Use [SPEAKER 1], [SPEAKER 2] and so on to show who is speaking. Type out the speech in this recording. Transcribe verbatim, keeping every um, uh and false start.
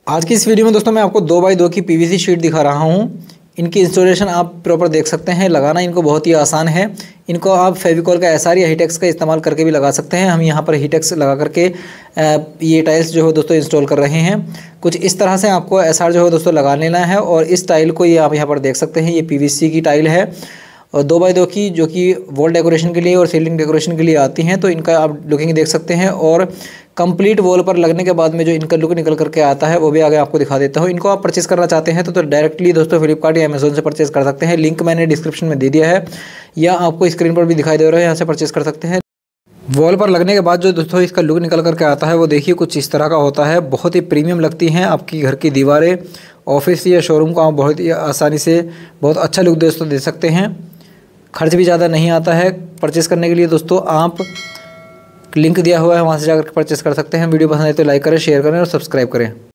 [SPEAKER 1] आज की इस वीडियो में दोस्तों मैं आपको दो बाई दो की पीवीसी शीट दिखा रहा हूँ। इनकी इंस्टॉलेशन आप प्रॉपर देख सकते हैं। लगाना इनको बहुत ही आसान है। इनको आप फेविकॉल का एसआर या हीटेक्स का इस्तेमाल करके भी लगा सकते हैं। हम यहाँ पर हीटेक्स लगा करके ये टाइल्स जो है दोस्तों इंस्टॉल कर रहे हैं। कुछ इस तरह से आपको एसआर जो है दोस्तों लगा लेना है। और इस टाइल को ये आप यहाँ पर देख सकते हैं, ये पीवीसी की टाइल है और दो बाई दो की, जो कि वॉल डेकोरेशन के लिए और सीलिंग डेकोरेशन के लिए आती हैं। तो इनका आप लुकिंग देख सकते हैं और कंप्लीट वॉल पर लगने के बाद में जो इनका लुक निकल करके आता है वो भी आगे आपको दिखा देता हूँ। इनको आप परचेस करना चाहते हैं तो, तो डायरेक्टली दोस्तों फ्लिपकार्ट या अमेजोन से परचेस कर सकते हैं। लिंक मैंने डिस्क्रिप्शन में दे दिया है या आपको स्क्रीन पर भी दिखाई दे रहा है, यहाँ से परचेस कर सकते हैं। वॉल पर लगने के बाद जो दोस्तों इसका लुक निकल करके आता है वो देखिए कुछ इस तरह का होता है। बहुत ही प्रीमियम लगती हैं आपकी घर की दीवारें। ऑफिस या शोरूम को आप बहुत ही आसानी से बहुत अच्छा लुक दोस्तों दे सकते हैं। खर्च भी ज़्यादा नहीं आता है। परचेस करने के लिए दोस्तों आप लिंक दिया हुआ है, वहाँ से जाकर परचेस कर सकते हैं। वीडियो पसंद आए तो लाइक करें, शेयर करें और सब्सक्राइब करें।